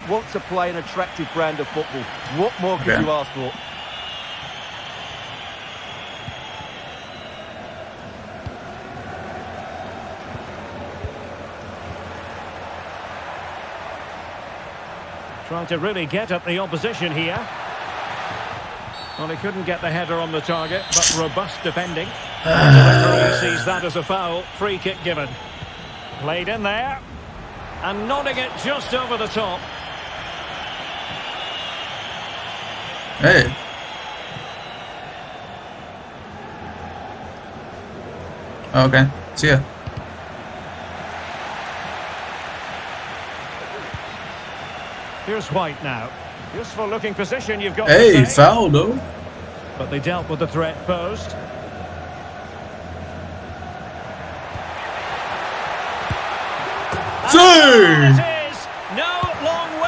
want to play an attractive brand of football. What more could you ask for? Trying to really get at the opposition here. Well, he couldn't get the header on the target, but robust defending. The referee sees that as a foul. Free kick given. Played in there. And nodding it just over the top. Hey. Okay, see ya. Here's White now. Useful looking position, you've got Hey, to say. foul though. But they dealt with the threat posed. Two!